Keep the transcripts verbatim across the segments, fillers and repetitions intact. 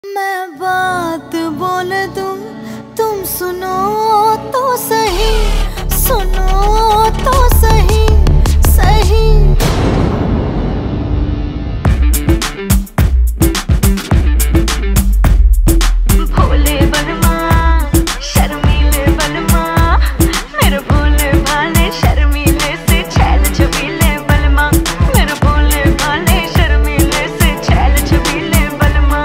मैं बात बोल दूं तुम सुनो तो सही, सुनो तो सही सही। भोले बलमा शर्मीले बलमा, मेरे भोले भाले शर्मीले से छैल छबीले बलमा, मेरे भोले भाले शर्मीले से छैल छबीले बलमा।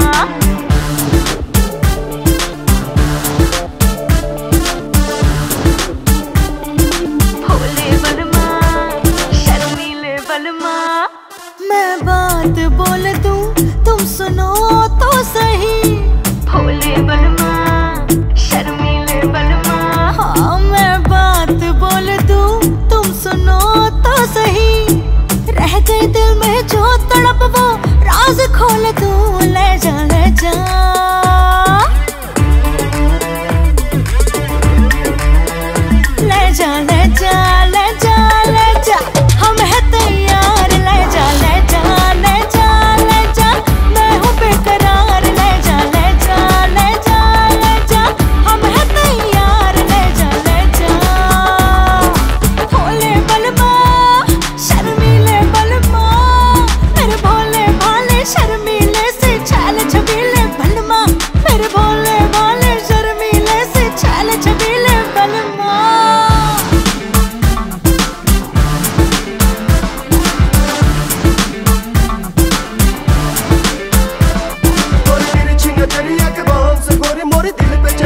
भोले बलमा शर्मीले बलमा, मैं बात बोल दूं तुम सुनो तो सही। भोले बलमा शर्मीले बलमा, हाँ मैं बात बोल दूं तुम सुनो तो सही। रह गई दिल में जो तड़प वो राज खोल दूं, ले जा ले जा ले जा ले जा ले जा ले जा, हम है तैयार। ले जा ले जा ले जा ले जा, मैं हूँ बेकरार। ले जा ले जा ले जा ले जा, हम है तैयार। ले जा ले जा भोले बलमा शर्मीले बलमा, मेरे भोले भाले शर्मीले से छैल छबीले बलमा, मेरे भोले भाले शर्मीले से छैल छबीले बलमा। तेरी अख बाहों से गोरी मोरे दिल पे